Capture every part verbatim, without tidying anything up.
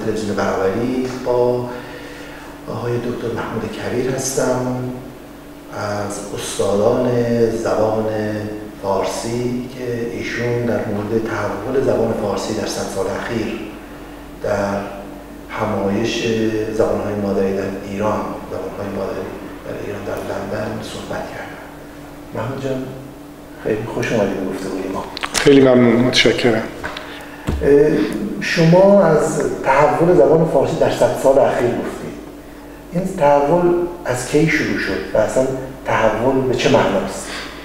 تلویزیون برابری با آقای دکتر محمود کبیر هستم از استادان زبان فارسی که ایشون در مورد تحول زبان فارسی در صد سال اخیر در همایش زبان‌های مادری در ایران، زبان‌های مادری در ایران در لندن صحبت کردن. محمود جان خیلی خوش اومدید به گفتگوی ما. خیلی ممنون، متشکرم. شما از تحول زبان فارسی در صد سال اخیر گفتید. این تحول از کی شروع شد و اصلا تحول به چه معناست؟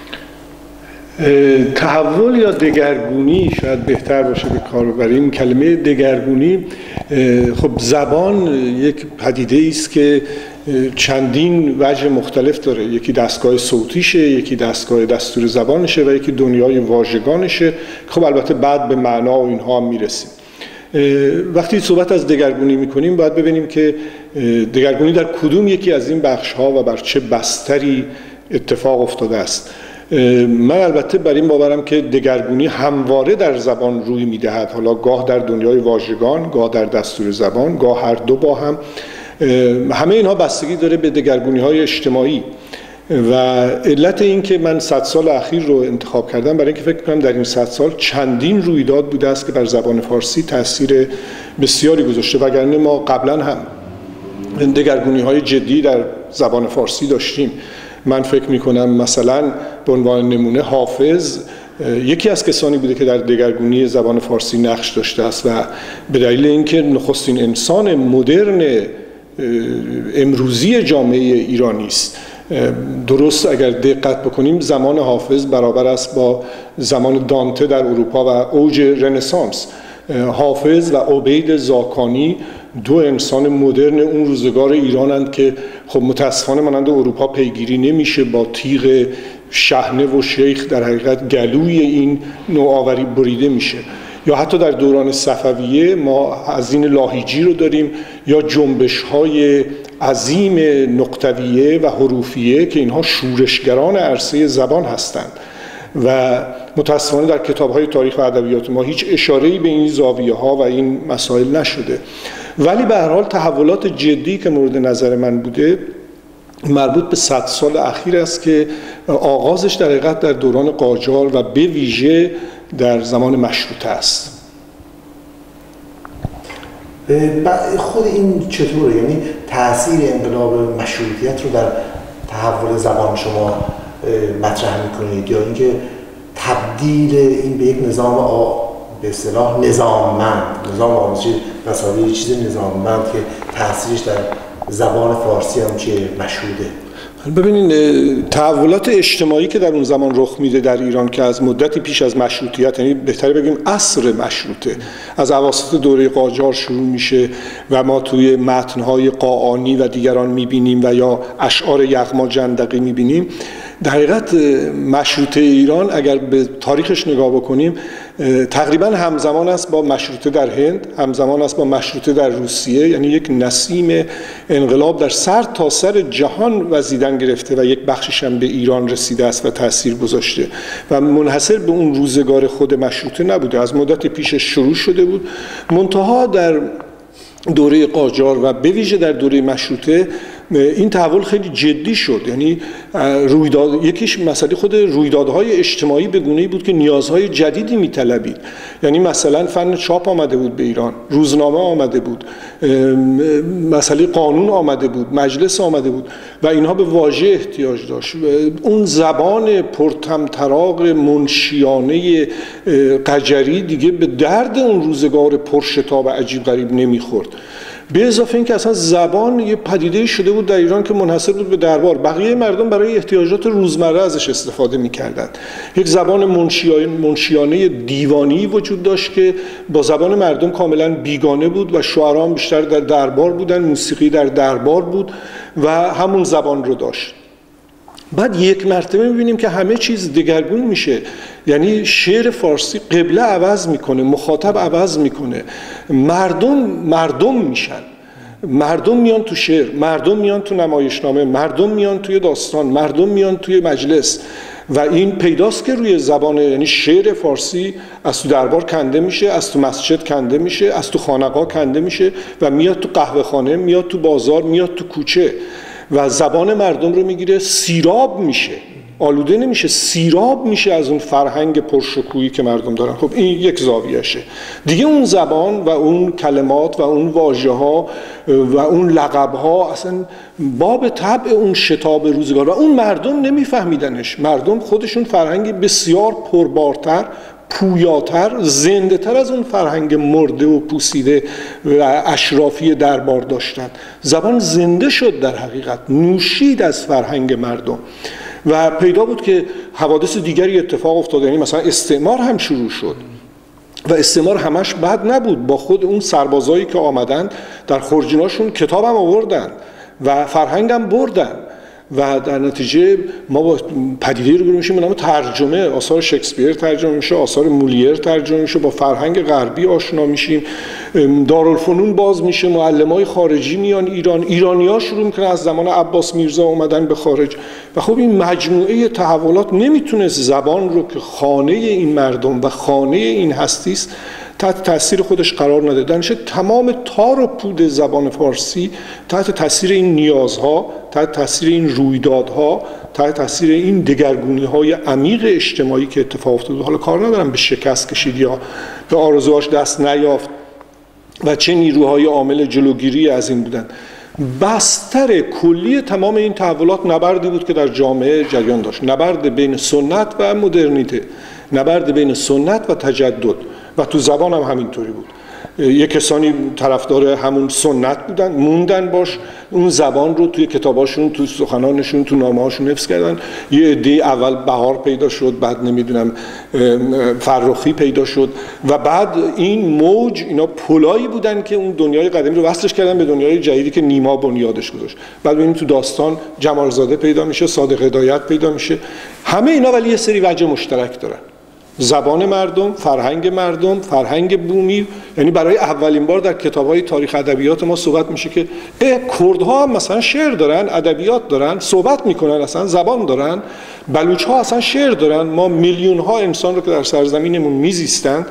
تحول یا دگرگونی شاید بهتر باشه به کار ببریم. کلمه دگرگونی، خب زبان یک پدیده است که چندین وجه مختلف داره. یکی دستگاه صوتیشه، یکی دستگاه دستور زبانشه و یکی دنیای واژگانشه. خب البته بعد به معنا و اینها هم میرسیم. وقتی صحبت از دگرگونی میکنیم باید ببینیم که دگرگونی در کدوم یکی از این بخش‌ها و بر چه بستری اتفاق افتاده است. من البته بر این باورم که دگرگونی همواره در زبان روی میدهد، حالا گاه در دنیای واژگان، گاه در دستور زبان، گاه هر دو با هم. همه اینها بستگی داره به دگرگونی‌های اجتماعی و علت این که من صد سال اخیر رو انتخاب کردم برای اینکه فکر کنم در این صد سال چندین رویداد بوده است که بر زبان فارسی تاثیر بسیاری گذاشته، وگرنه ما قبلا هم دگرگونی‌های جدی در زبان فارسی داشتیم. من فکر میکنم مثلا به عنوان نمونه حافظ یکی از کسانی بوده که در دگرگونی زبان فارسی نقش داشته است و به دلیل اینکه نخستین انسان مدرن امروزی جامعه ایرانی است. درست اگر دقت بکنیم زمان حافظ برابر است با زمان دانته در اروپا و اوج رنسانس. حافظ و عبید زاکانی دو انسان مدرن اون روزگار ایرانند که خب متاسفانه مانند اروپا پیگیری نمیشه. با تیغ شحنه و شیخ در حقیقت گلوی این نوآوری بریده میشه. یا حتی در دوران صفویه ما ازین لاهیجی رو داریم یا جنبش های عظیم نقطویه و حروفیه که اینها شورشگران عرصه زبان هستند و متاسفانه در کتاب‌های تاریخ و ادبیات ما هیچ اشاره‌ای به این زاویه‌ها و این مسائل نشده. ولی به هر حال تحولات جدی که مورد نظر من بوده مربوط به صد سال اخیر است که آغازش در حقیقت در دوران قاجار و به ویژه در زمان مشروطه است. خود این چطوره؟ یعنی تأثیر انقلاب مشروطیت رو در تحول زبان شما مطرح میکنید یا اینکه تبدیل این به یک نظام آ... به اصطلاح نظاممند، نظام آموزشی مساوی چیز نظاممند که تأثیرش در زبان فارسی هم چه مشهوده؟ ببینید تحولات اجتماعی که در اون زمان رخ میده در ایران که از مدتی پیش از مشروطیت، یعنی بهتره بگیم عصر مشروطه، از اواسط دوره قاجار شروع میشه و ما توی متن‌های قاآنی و دیگران میبینیم و یا اشعار یغما جندقی میبینیم. در حقیقت مشروطه ایران اگر به تاریخش نگاه بکنیم تقریبا همزمان است با مشروطه در هند، همزمان است با مشروطه در روسیه. یعنی یک نسیم انقلاب در سر تا سر جهان وزیدن گرفته و یک بخشش هم به ایران رسیده است و تاثیر گذاشته و منحصر به اون روزگار خود مشروطه نبوده، از مدت پیش شروع شده بود. منتها در دوره قاجار و به ویژه در دوره مشروطه این تحول خیلی جدی شد. یعنی رویداد یکیش مسئله خود رویدادهای اجتماعی به گونه‌ای بود که نیازهای جدیدی می‌طلبید. یعنی مثلا فن چاپ آمده بود به ایران، روزنامه آمده بود، مسئله قانون آمده بود، مجلس آمده بود و اینها به واژه احتیاج داشت. اون زبان پرطمطراق منشیانه قجری دیگه به درد اون روزگار پرشتاب عجیب غریب نمیخورد. به اضافه اینکه اصلا زبان یه پدیده شده بود در ایران که منحصر بود به دربار. بقیه مردم برای احتیاجات روزمره ازش استفاده می‌کردند. یک زبان منشیانه دیوانی وجود داشت که با زبان مردم کاملا بیگانه بود و شاعران بیشتر در دربار بودن، موسیقی در دربار بود و همون زبان رو داشت. بعد یک مرتبه می‌بینیم که همه چیز دگرگون میشه. یعنی شعر فارسی قبله عوض میکنه، مخاطب عوض میکنه، مردم مردم میشن، مردم میان تو شعر، مردم میان تو نمایشنامه، مردم میان توی داستان، مردم میان توی مجلس و این پیداست که روی زبان، یعنی شعر فارسی از تو دربار کنده میشه، از تو مسجد کنده میشه، از تو خانقاه کنده میشه و میاد تو قهوه خانه، میاد تو بازار، میاد تو کوچه و زبان مردم رو میگیره، سیراب میشه، آلوده نمیشه، سیراب میشه از اون فرهنگ پرشکوهی که مردم دارن. خب این یک زاویهشه. دیگه اون زبان و اون کلمات و اون واژه ها و اون لقب ها اصلا باب طبع اون شتاب روزگار و اون مردم نمیفهمیدنش. مردم خودشون فرهنگی بسیار پربارتر، پویاتر، زنده تر از اون فرهنگ مرده و پوسیده و اشرافی دربار داشتن. زبان زنده شد، در حقیقت نوشید از فرهنگ مردم و پیدا بود که حوادث دیگری اتفاق افتاد. یعنی مثلا استعمار هم شروع شد و استعمار همش بد نبود. با خود اون سربازایی که آمدن در خورجیناشون کتاب هم آوردن و فرهنگ هم بردن و در نتیجه ما با پدیده رو میشیم به نام ترجمه. آثار شکسپیر ترجمه میشه، آثار مولیر ترجمه میشه، با فرهنگ غربی آشنا میشیم، دارالفنون باز میشه، معلمای خارجی میان ایران، ایرانی‌ها شروع میکنن از زمان عباس میرزا اومدن به خارج و خب این مجموعه تحولات نمیتونست زبان رو که خانه این مردم و خانه این هستی است تحت تاثیر خودش قرار نده. درنچه تمام تار و پود زبان فارسی تحت تاثیر این نیازها، تحت تاثیر این رویدادها، تحت تاثیر این دگرگونی‌های عمیق اجتماعی که اتفاق افتاد، حالا کار ندارم به شکست کشید یا به آرزوهاش دست نیافت و چه نیروهای عامل جلوگیری از این بودن، بستر کلی تمام این تحولات نبردی بود که در جامعه جریان داشت. نبرد بین سنت و مدرنیته، نبرد بین سنت و تجدد و تو زبان هم همینطوری بود. یک کسانی طرفدار همون سنت بودن، موندن باش، اون زبان رو توی کتاباشون، تو سخنانشون، تو نامه‌هاشون حفظ کردن. یه عده اول بهار پیدا شد، بعد نمیدونم فرخی پیدا شد و بعد این موج، اینا پلایی بودن که اون دنیای قدیمی رو وصلش کردن به دنیای جدیدی که نیما بنیادش گذاشت. بعد ببینیم تو داستان جمالزاده پیدا میشه، صادق هدایت پیدا میشه. همه اینا ولی یه سری وجه مشترک دارن. زبان مردم، فرهنگ مردم، فرهنگ بومی. یعنی برای اولین بار در کتاب‌های تاریخ ادبیات ما صحبت میشه که کردها هم مثلا شعر دارن، ادبیات دارن، صحبت میکنن، اصلا زبان دارن. بلوچ‌ها اصلا شعر دارن. ما میلیون ها انسان رو که در سرزمینمون میزیستن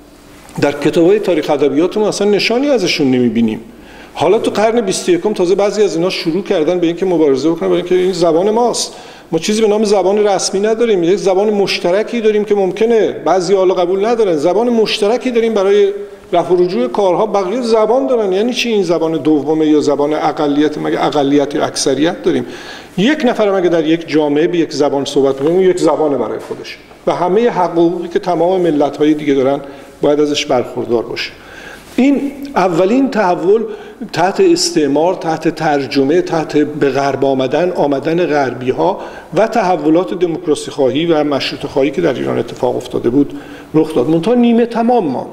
در کتاب‌های تاریخ ادبیاتمون اصلا نشانی ازشون نمیبینیم. حالا تو قرن بیست و یکم تازه بعضی از اینا شروع کردن به اینکه مبارزه بکنن برای اینکه این زبان ماست. ما چیزی به نام زبان رسمی نداریم، یک زبان مشترکی داریم که ممکنه بعضی حالا قبول ندارن. زبان مشترکی داریم برای رفع و رجوع کارها، بقیه زبان دارن. یعنی چی این زبان دومه یا زبان اقلیت؟ مگه اقلیت یا اکثریت داریم؟ یک نفر مگه در یک جامعه به یک زبان صحبت می‌کنه، اون یک زبان برای خودش و همه حقوقی که تمام ملت‌های دیگه دارن باید ازش برخوردار باشه. این اولین تحول تحت استعمار، تحت ترجمه، تحت به غرب آمدن، آمدن غربی ها و تحولات دموکراسی خواهی و مشروطه خواهی که در ایران اتفاق افتاده بود رخ داد. منتها نیمه تمام ماند.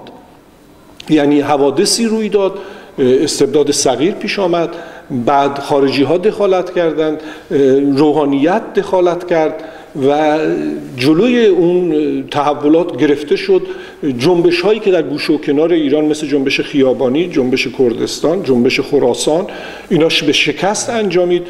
یعنی حوادثی روی داد، استبداد صغیر پیش آمد، بعد خارجی ها دخالت کردند، روحانیت دخالت کرد و جلوی اون تحولات گرفته شد. جنبش هایی که در گوشه و کنار ایران مثل جنبش خیابانی، جنبش کردستان، جنبش خراسان، ایناش به شکست انجامید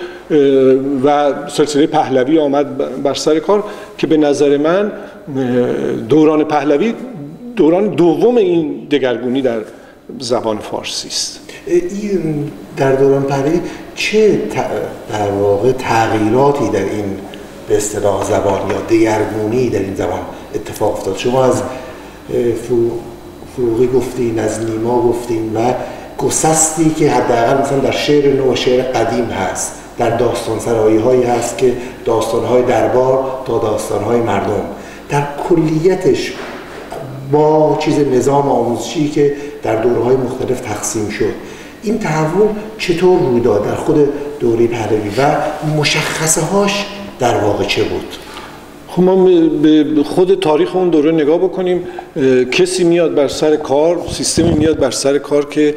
و سلسله پهلوی آمد بر سر کار که به نظر من دوران پهلوی دوران دوم این دگرگونی در زبان فارسی است. این در دوران پهلوی چه در واقع تغییراتی در این به اصطلاح زبان یا دگرگونی در این زبان اتفاق افتاد؟ شما از فروغی گفتین، از نیما گفتین و گسستی که حداقل مثلا در شعر نو و شعر قدیم هست، در داستان سرایی هایی هست که داستان های دربار تا داستان های مردم، در کلیتش با چیز نظام آموزشی که در دوره‌های مختلف تقسیم شد، این تحول چطور روی داد در خود دوره پهلوی و مشخصه هاش در واقع چه بود؟ خب ما به خود تاریخ اون دوره نگاه بکنیم. کسی میاد بر سر کار، سیستمی میاد بر سر کار که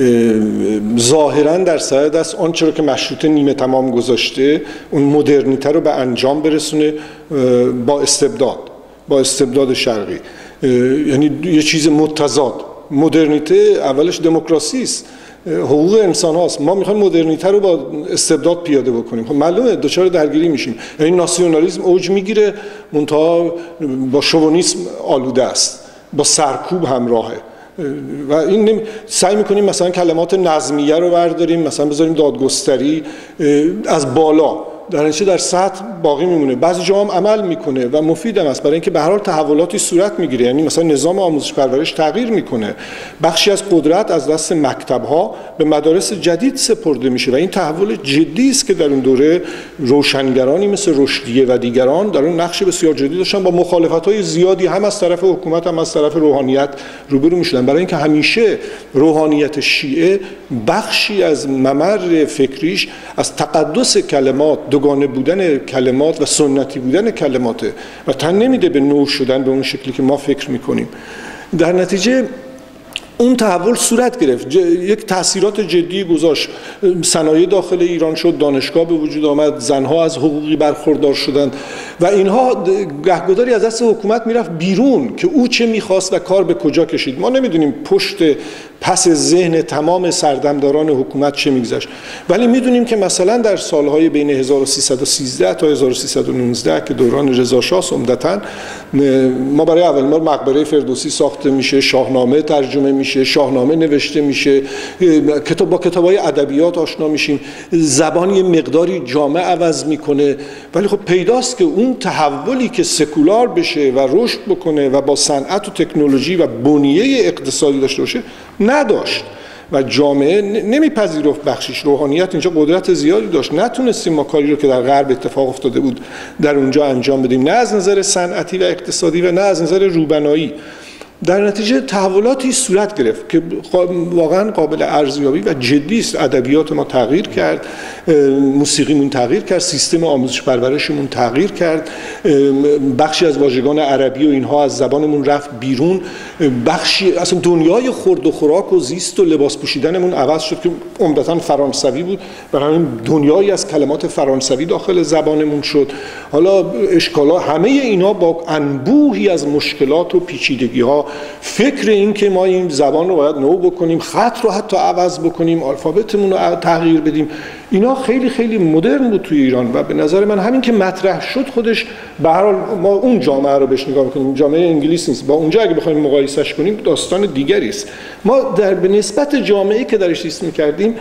ظاهراً در سر دست آنچه رو که مشروطه نیمه تمام گذاشته، اون مدرنیته رو به انجام برسونه با استبداد، با استبداد شرقی. یعنی یه چیز متضاد. مدرنیته اولش دموکراسی است حقوق انسان هاست. ما میخوایم مدرنیته رو با استبداد پیاده بکنیم. خب معلومه دچار درگیری میشیم. این ناسیونالیسم اوج میگیره، منتها با شوونیسم آلوده است، با سرکوب همراهه و این نمی... سعی میکنیم مثلا کلمات نظمیه رو برداریم، مثلا بذاریم دادگستری از بالا، در نتیجه در سطح باقی میمونه. بعضی جاها هم عمل میکنه و مفید هم است، برای اینکه به هر حال تحولاتی صورت میگیره. یعنی مثلا نظام آموزش پرورش تغییر میکنه، بخشی از قدرت از دست مکتب‌ها به مدارس جدید سپرده میشه و این تحول جدی است که در اون دوره روشنگرانی مثل رشدیه و دیگران در اون نقش بسیار جدی داشتن، با مخالفت‌های زیادی هم از طرف حکومت هم از طرف روحانیت روبرو میشدن، برای اینکه همیشه روحانیت شیعه بخشی از ممر فکریش از تقدس کلمات، دوگانه بودن کلمات و سنتی بودن کلماته و تن نمیده به نو شدن به اون شکلی که ما فکر میکنیم. در نتیجه اون تحول صورت گرفت، ج... یک تأثیرات جدی گذاشت، صنایع داخل ایران شد، دانشگاه به وجود آمد، زنها از حقوقی برخوردار شدند و اینها گهگداری از دست حکومت میرفت بیرون که او چه میخواست و کار به کجا کشید. ما نمیدونیم پشت پس ذهن تمام سردمداران حکومت چه میگذشت، ولی میدونیم که مثلا در سالهای بین هزار و سیصد و سیزده تا هزار و سیصد و نوزده که دوران رضا شاه عمدتاً، ما برای اولین بار مقبره فردوسی ساخته میشه، شاهنامه ترجمه میشه، شاهنامه نوشته میشه، کتاب با کتاب‌های ادبیات آشنا میشیم، زبان یه مقداری جامعه عوض میکنه، ولی خب پیداست که اون تحولی که سکولار بشه و رشد بکنه و با صنعت و تکنولوژی و بنیه اقتصادی داشته باشه نداشت و جامعه نمیپذیرفت بخشش. روحانیت اینجا قدرت زیادی داشت، نتونستیم ما کاری رو که در غرب اتفاق افتاده بود در اونجا انجام بدیم، نه از نظر صنعتی و اقتصادی و نه از نظر روبنایی. در نتیجه تحولاتی صورت گرفت که واقعا قابل ارزیابی و جدی است. ادبیات ما تغییر کرد، موسیقیمون تغییر کرد، سیستم آموزش پرورشمون تغییر کرد، بخشی از واژگان عربی و اینها از زبانمون رفت بیرون، بخشی اصلا دنیای خورد و خوراک و زیست و لباس پوشیدنمون عوض شد که عمدتاً فرانسوی بود، برای همین دنیایی از کلمات فرانسوی داخل زبانمون شد. حالا اشکالا همه اینا با انبوهی از مشکلات و پیچیدگی‌ها، فکر این که ما این زبان رو باید نو بکنیم، خط رو حتی عوض بکنیم، الفابتمون رو تغییر بدیم، اینا خیلی خیلی مدرن بود توی ایران و به نظر من همین که مطرح شد خودش به هر حال ما اون جامعه رو بهش نگاه می‌کنیم، جامعه انگلیس نیست، با اونجا اگه بخوایم مقایسهش کنیم داستان دیگری است. ما در به نسبت جامعه‌ای که درش زیست می‌کردیم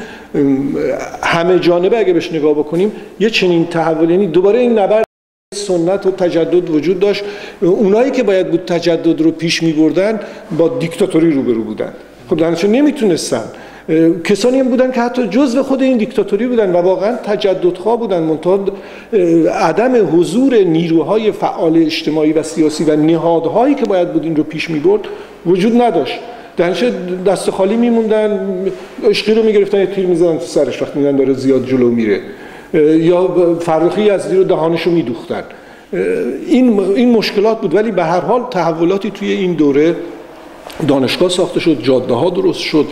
همه جانبه اگه بهش نگاه بکنیم یه چنین تحول، یعنی دوباره این نبرد سنت و تجدد وجود داشت. اونایی که باید بود تجدد رو پیش می‌بردن با دیکتاتوری روبرو بودن، خب در نتیجه نمیتونستن. کسانی هم بودن که حتی جزء خود این دیکتاتوری بودن و واقعا تجددخواه بودن، منتها عدم حضور نیروهای فعال اجتماعی و سیاسی و نهادهایی که باید بود این رو پیش می‌برد وجود نداشت. در نتیجه دست خالی میموندن، عشقی رو میگرفتن یه تیر میزدن تو سرش وقتی میدن داره زیاد جلو میره، یا فرخی از زیر دهانشو میدوختن. این این مشکلات بود، ولی به هر حال تحولاتی توی این دوره، دانشگاه ساخته شد، جاده ها درست شد،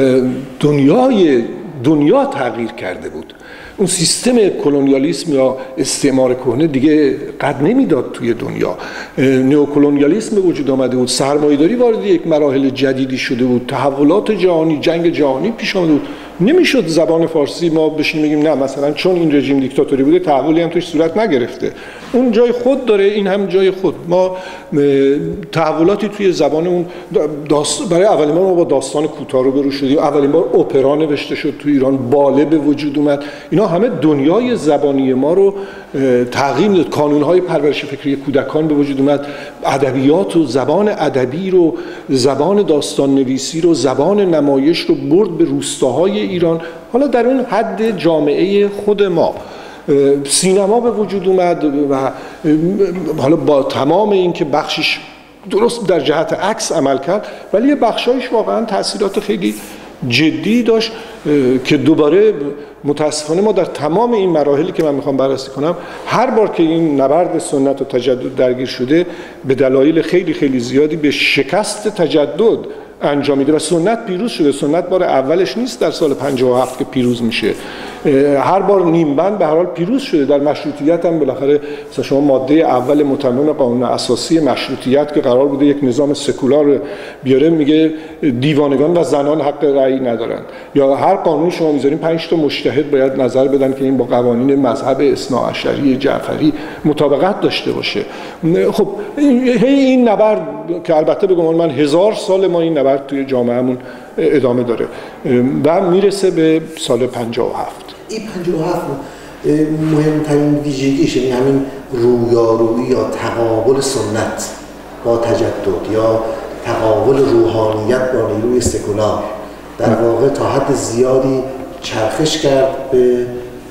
دنیای دنیا تغییر کرده بود. اون سیستم کلونیالیسم یا استعمار کهنه دیگه قد نمیداد توی دنیا، نئوکلونیالیسم به وجود آمده بود، سرمایه‌داری وارد یک مراحل جدیدی شده بود، تحولات جهانی، جنگ جهانی پیش آمده بود. نمیشد زبان فارسی ما بشیم بگیم نه مثلا چون این رژیم دیکتاتوری بوده تحولی هم توش صورت نگرفته. اون جای خود داره، این هم جای خود. ما تحولاتی توی زبانمون برای اولین بار ما با داستان کوتاه رو برو شدیم، اولین بار اپرا نوشته شد توی ایران، باله به وجود اومد. اینا همه دنیای زبانی ما رو تغییر داد. کانون‌های پرورش فکری کودکان به وجود اومد، ادبیات و زبان ادبی رو، زبان داستان نویسی رو، زبان نمایش رو برد به روستاهای ایران. حالا در اون حد جامعه خود ما سینما به وجود اومد و حالا با تمام این که بخشش درست در جهت عکس عمل کرد، ولی یه بخشایش واقعا تاثیرات خیلی جدی داشت که دوباره متاسفانه ما در تمام این مراحلی که من میخوام بررسی کنم، هر بار که این نبرد سنت و تجدد درگیر شده به دلایل خیلی خیلی زیادی به شکست تجدد انجام میده و سنت پیروز شده. سنت بار اولش نیست در سال پنجاه و هفت که پیروز میشه. هر بار نیمبند به هر حال پیروز شده. در مشروطیت هم بالاخره مثلا شما ماده اول متمم قانون اساسی مشروطیت که قرار بوده یک نظام سکولار بیاره میگه دیوانگان و زنان حق رأی ندارن، یا هر قانونی شما میذارین پنج تا مجتهد باید نظر بدن که این با قوانین مذهب اثناعشری جعفری مطابقت داشته باشه. خب این نبرد که البته به گمان من هزار سال ما این نبرد توی جامعهمون ادامه داره و میرسه به سال پنجاه و هفت. این پنجاه و هفت مهمترین ویژگیش یعنی همین رویارویی یا تقابل سنت با تجدد یا تقابل روحانیت با نیروی سکولار در واقع تا حد زیادی چرخش کرد به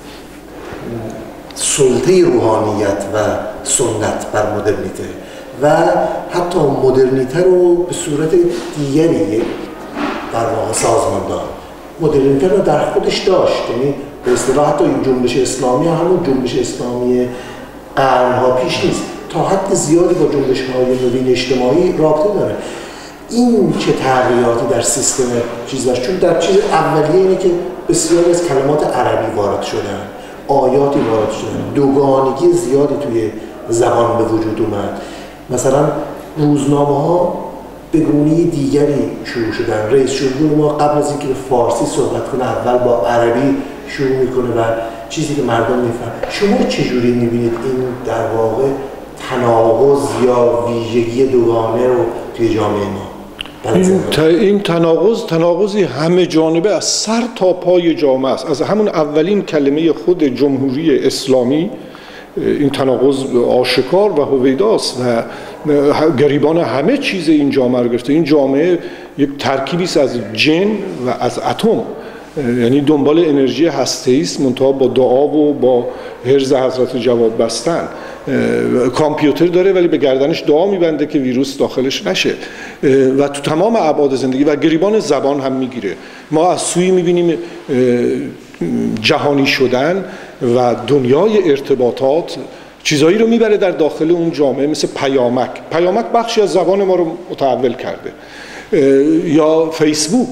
سلطه روحانیت و سنت بر مدرنیته و حتی مدرنیته رو به صورت دیگری در واقع سازمان داد. مدرنیته رو در خودش داشت، یعنی به اصطلاح حتی این جنبش اسلامی همون جنبش اسلامی قرنها پیش نیست، تا حد زیادی با جنبش‌های نوین اجتماعی رابطه داره. این چه تغییراتی در سیستم چیز داشت؟ چون در چیز اولیه اینه که بسیاری از کلمات عربی وارد شدن، آیاتی وارد شدن، دوگانگی زیادی توی زبان به وجود اومد. مثلا روزنامه‌ها به گونه دیگری شروع شدن. رئیس جمهور ما قبل از اینکه به فارسی صحبت کنه اول با عربی شروع میکنه و چیزی که مردم میفهمن. شما چجوری میبینید این در واقع تناقض یا ویژگی دوگانه رو توی جامعه ما؟ این, این تناقض تناقضی همه جانبه از سر تا پای جامعه است. از همون اولین کلمه خود جمهوری اسلامی این تناقض آشکار و هویداست و گریبان همه چیز این جامعه رو گرفته. این جامعه یک ترکیبی است از جن و از اتم، یعنی دنبال انرژی هسته‌ای است منتها با دعا و با حرز حضرت جواد بستن. کامپیوتر داره ولی به گردنش دعا میبنده که ویروس داخلش نشه و تو تمام ابعاد زندگی و گریبان زبان هم میگیره. ما از سوی میبینیم جهانی شدن و دنیای ارتباطات چیزایی رو میبره در داخل اون جامعه، مثل پیامک. پیامک بخشی از زبان ما رو متحول کرده. یا فیسبوک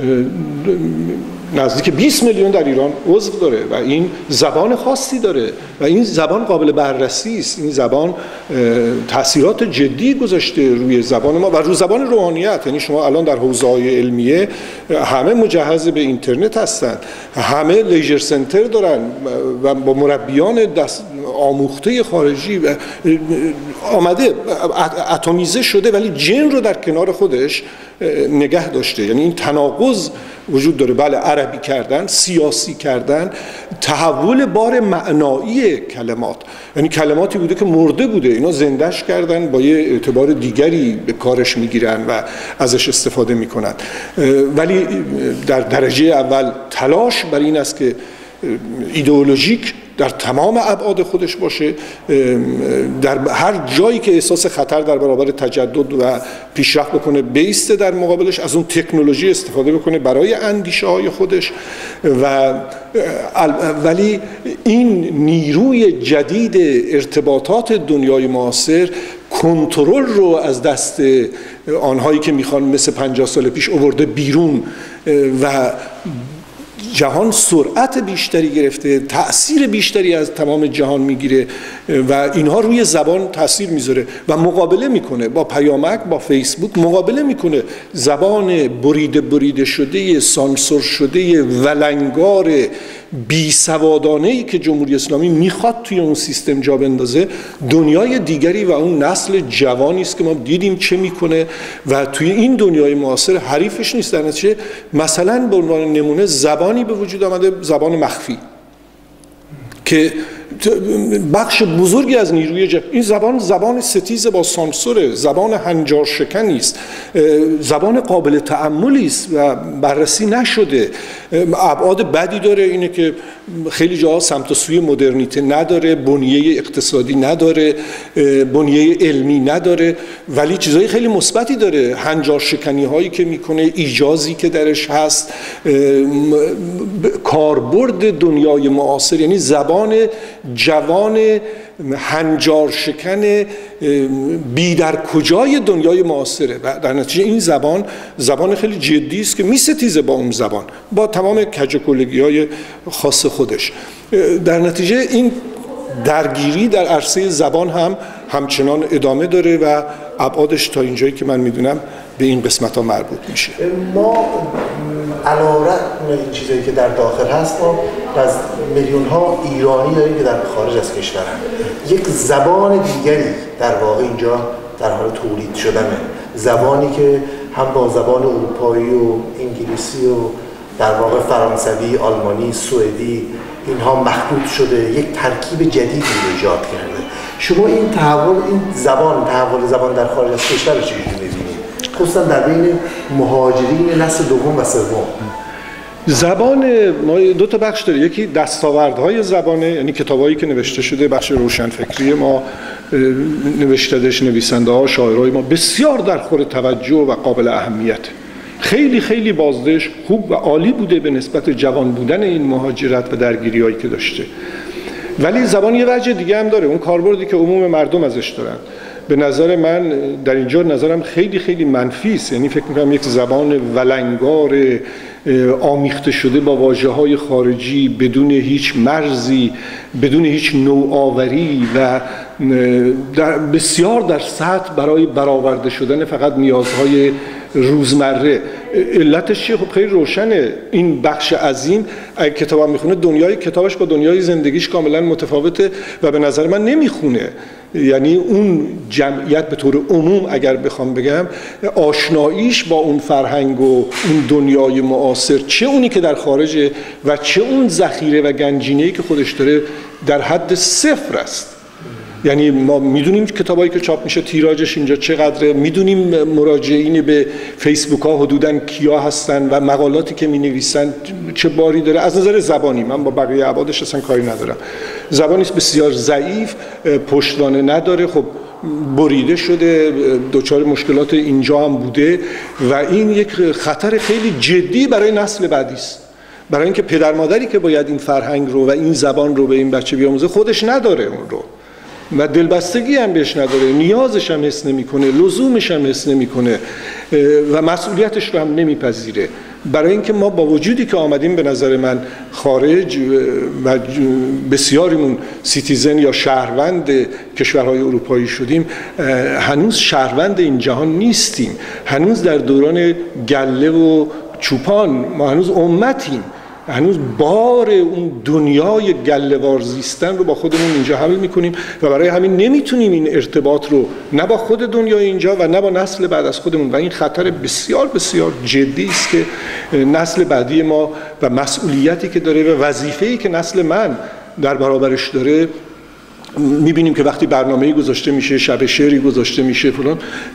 نزدیک بیست میلیون در ایران عضو داره و این زبان خاصی داره و این زبان قابل بررسی است. این زبان تاثیرات جدی گذاشته روی زبان ما و روی زبان روحانیت. یعنی شما الان در حوزه‌های علمیه همه مجهز به اینترنت هستن، همه لیژر سنتر دارن و با مربیان دست آموخته خارجی و آمده اتمیزه شده ولی جن رو در کنار خودش نگه داشته. یعنی این تناقض وجود داره. بله، عربی کردن، سیاسی کردن، تحول بار معنایی کلمات، یعنی کلماتی بوده که مرده بوده اینا زندهش کردن، با یه اعتبار دیگری به کارش میگیرن و ازش استفاده میکنن. ولی در درجه اول تلاش بر این است که ایدئولوژیک در تمام ابعاد خودش باشه، در هر جایی که احساس خطر در برابر تجدد و پیشرفت بکنه بیسته در مقابلش، از اون تکنولوژی استفاده بکنه برای اندیشه های خودش. و ولی این نیروی جدید ارتباطات دنیای معاصر کنترل رو از دست آنهایی که میخوان مثل پنجاه سال پیش آورده بیرون و جهان سرعت بیشتری گرفته، تأثیر بیشتری از تمام جهان میگیره و اینها روی زبان تأثیر میذاره و مقابله میکنه با پیامک، با فیسبوک مقابله میکنه. زبان بریده بریده شده، سانسور شده، ولنگار، بی سوادانه‌ای که جمهوری اسلامی میخواد توی اون سیستم جا بندازه، دنیای دیگری و اون نسل جوانی است که ما دیدیم چه میکنه و توی این دنیای معاصر حریفش نیست. در نتیجه مثلا به عنوان نمونه زبانی به وجود آمده، زبان مخفی، که بخش بزرگی از نیروی جمع. این زبان زبان ستیز با سانسوره، زبان هنجار شکنی است، زبان قابل تأملی است و بررسی نشده. ابعاد بدی داره، اینه که خیلی جاها سمت و سوی مدرنیته نداره، بنیه اقتصادی نداره، بنیه علمی نداره، ولی چیزهای خیلی مثبتی داره. هنجار شکنی هایی که میکنه، ایجازی که درش هست، کاربرد دنیای معاصر، یعنی زبان جوان هنجار شکن بی در کجای دنیای معاصره و در نتیجه این زبان زبان خیلی جدی است که میستیزه با اون زبان با تمام کجکولگی‌های خاص خودش. در نتیجه این درگیری در عرصه زبان هم همچنان ادامه داره و ابعادش تا اینجایی که من میدونم به این قسمت ها مربوط میشه. ما علیرغم این چیزایی که در داخل هست ما از میلیون ها ایرانی داریم که در خارج از کشورن. یک زبان دیگری در واقع اینجا در حال تولید شدنه، زبانی که هم با زبان اروپایی و انگلیسی و در واقع فرانسوی، آلمانی، سوئدی اینها مخلوط شده، یک ترکیب جدیدی رو ایجاد کرده. شما این تحول این زبان تحول زبان در خارج از کشور رو چجوری می‌بینید؟ خصوصا در بین مهاجرین نسل دوم و سوم. زبان ما دو تا بخش داره، یکی دستاوردهای زبانه، یعنی کتابایی که نوشته شده، بخش روشنفکری ما، نوشته‌اش نویسنده ها، شاعرای ما بسیار در خور توجه و قابل اهمیت. خیلی خیلی بازدهش خوب و عالی بوده به نسبت جوان بودن این مهاجرت و درگیری‌هایی که داشته. ولی زبان یه وجه دیگه هم داره، اون کاربردی که عموم مردم ازش دارن. به نظر من در اینجا نظرم خیلی خیلی منفی است. یعنی فکر می‌کنم یک زبان ولنگار آمیخته شده با واژه‌های خارجی بدون هیچ مرزی، بدون هیچ نوآوری و در بسیار در سطح برای برآورده شدن فقط نیازهای روزمره. علتش چیه؟ خب خیلی روشنه. این بخش عظیم اگه کتابم میخونه دنیای کتابش با دنیای زندگیش کاملا متفاوته و به نظر من نمیخونه. یعنی اون جمعیت به طور عموم اگر بخوام بگم آشناییش با اون فرهنگ و اون دنیای معاصر، چه اونی که در خارجه و چه اون ذخیره و گنجینه‌ای که خودش داره، در حد صفر است. یعنی ما میدونیم کتابایی که چاپ میشه تیراژش اینجا چقدره، میدونیم مراجعین به فیسبوک ها حدوداً کیا هستن و مقالاتی که مینویسن چه باری داره. از نظر زبانی من با بقیه ابعادش اصلا کاری ندارم. زبانی است بسیار ضعیف، پشتوانه نداره، خب بریده شده، دچار مشکلات اینجا هم بوده و این یک خطر خیلی جدی برای نسل بعدی است. برای اینکه پدر مادری که باید این فرهنگ رو و این زبان رو به این بچه بیاموزه خودش نداره اون رو و دلبستگی هم بهش نداره، نیازش هم حس نمیکنه، لزومش هم حس نمیکنه و مسئولیتش رو هم نمیپذیره. برای اینکه ما با وجودی که آمدیم به نظر من خارج و بسیاریمون سیتیزن یا شهروند کشورهای اروپایی شدیم، هنوز شهروند این جهان نیستیم. هنوز در دوران گله و چوپان ما هنوز امتیم، هنوز بار اون دنیای گله‌وار زیستن رو با خودمون اینجا حمل میکنیم و برای همین نمیتونیم این ارتباط رو نه با خود دنیای اینجا و نه با نسل بعد از خودمون، و این خطر بسیار بسیار جدی است که نسل بعدی ما و مسئولیتی که داره و وظیفه‌ای که نسل من در برابرش داره. میبینیم که وقتی برنامه‌ای گذاشته میشه، شب شعری گذاشته میشه فلان،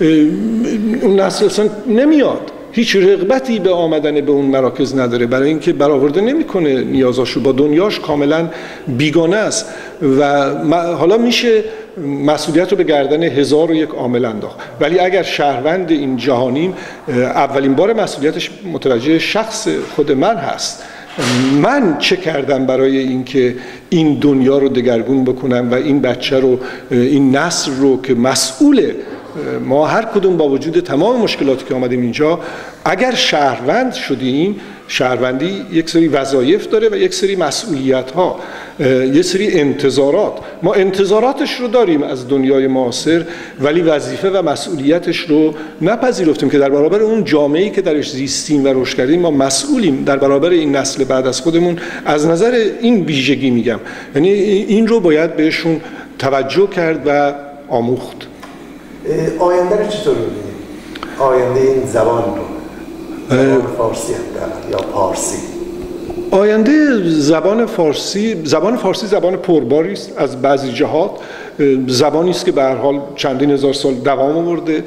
اون نسل اصلا نمیاد، هیچ رغبتی به آمدن به اون مراکز نداره، برای اینکه برآورده نمیکنه نیازاشو، با دنیاش کاملا بیگانه است و حالا میشه مسئولیت رو به گردن هزار و یک عامل انداخت. ولی اگر شهروند این جهانیم، اولین بار مسئولیتش متوجه شخص خود من هست. من چه کردم برای اینکه این دنیا رو دگرگون بکنم و این بچه رو، این نسل رو که مسئوله، ما هر کدوم با وجود تمام مشکلاتی که آمدیم اینجا، اگر شهروند شدیم، شهروندی یک سری وظایف داره و یک سری مسئولیت ها، یک سری انتظارات. ما انتظاراتش رو داریم از دنیای معاصر، ولی وظیفه و مسئولیتش رو نپذیرفتیم که در برابر اون جامعه‌ای که درش زیستیم و رشد کردیم ما مسئولیم در برابر این نسل بعد از خودمون. از نظر این ویژگی میگم، یعنی این رو باید بهشون توجه کرد و آموخت. آینده رو چطور می‌بینید؟ آینده این زبان رو، زبان فارسی هم یا پارسی. آینده زبان فارسی، زبان فارسی زبان پرباری است از بعضی جهات. زبانی است که به هر حال چندین هزار سال دوام آورده،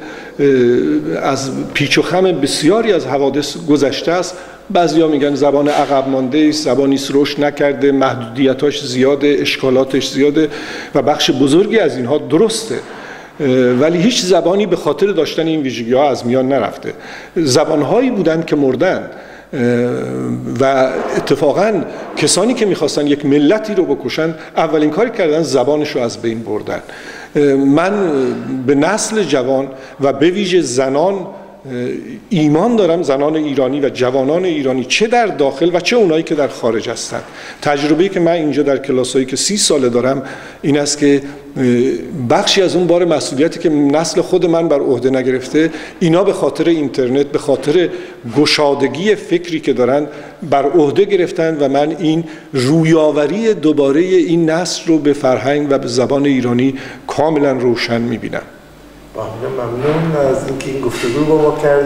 از پیچ و خم بسیاری از حوادث گذشته است. بعضیا میگن زبان عقب مانده است، زبانی است رشد نکرده، محدودیتاش زیاده، اشکالاتش زیاده و بخش بزرگی از اینها درسته. ولی هیچ زبانی به خاطر داشتن این ویژگی‌ها از میان نرفته. زبان‌هایی بودند که مردند و اتفاقا کسانی که میخواستن یک ملتی رو بکشن اولین کاری کردن زبانش رو از بین بردن. من به نسل جوان و به ویژه زنان ایمان دارم، زنان ایرانی و جوانان ایرانی چه در داخل و چه اونایی که در خارج هستند. تجربه‌ای که من اینجا در کلاسایی که سی ساله دارم این است که بخشی از اون بار مسئولیتی که نسل خود من بر عهده نگرفته، اینا به خاطر اینترنت، به خاطر گشادگی فکری که دارن بر عهده گرفتن و من این رویاوری دوباره این نسل رو به فرهنگ و به زبان ایرانی کاملا روشن می‌بینم. ممنون از اینکه این گفتگو رو با ما کردید.